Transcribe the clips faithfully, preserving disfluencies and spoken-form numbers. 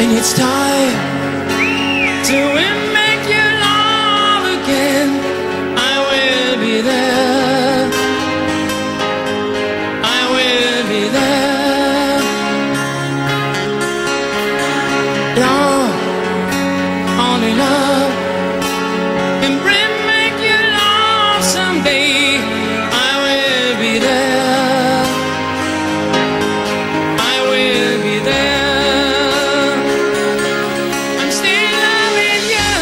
when it's time to make you love again, I will be there. I will be there. Love, only love can bring make you love someday. I will be there. I will be there. I'm still loving you.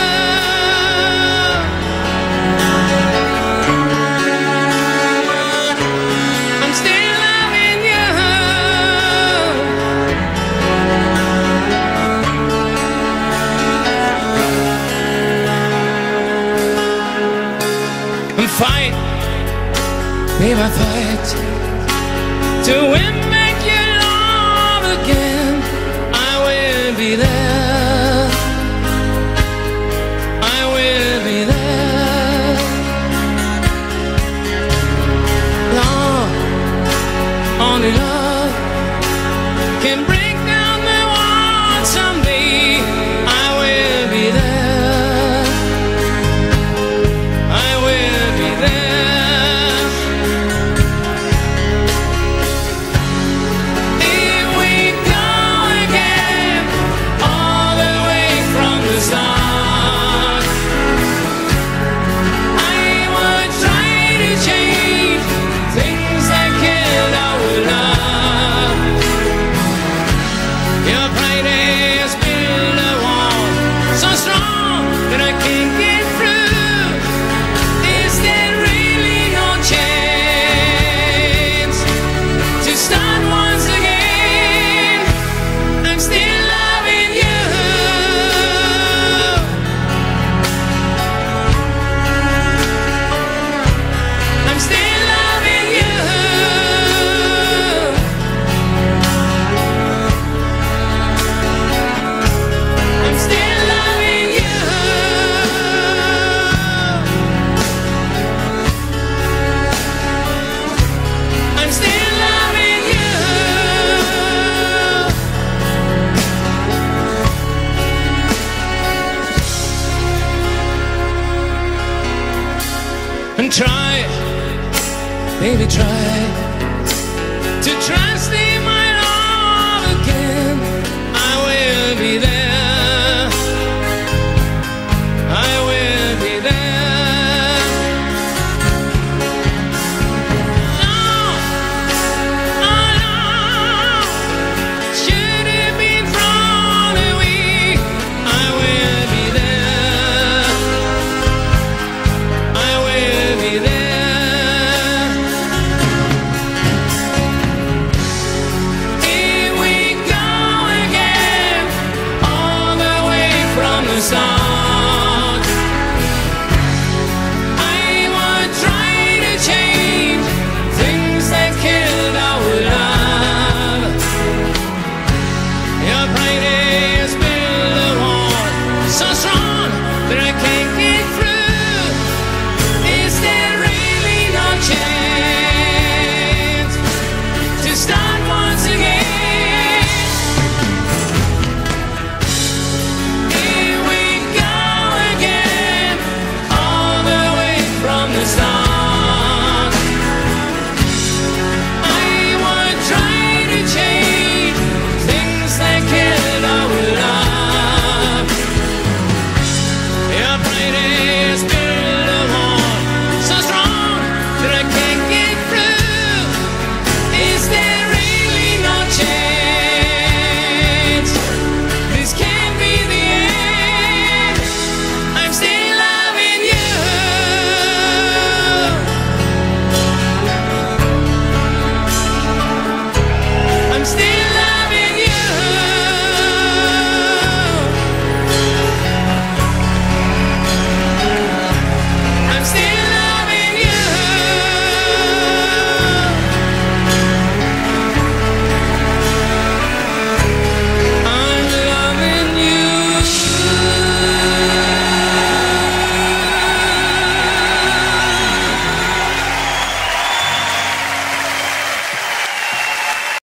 I'm still loving you. And fight, babe, I fight to win, make you love again. I will be there. I will be there. Love, only love can break down the walls someday. I will be there. I will be there. Here we go again, all the way from the start. I would try to change things that killed our love. Your pride has built a wall so strong that I can't get through. Is there really no chance to start once again? I'm still loving you. I'm still loving you. I'm still loving you. I'm still loving you. And try, baby, try to trust in my love again. I will be there. I will be there. No, oh no, should have been thrown away. I will be there. I will be there. Here we go again, all the way from the start.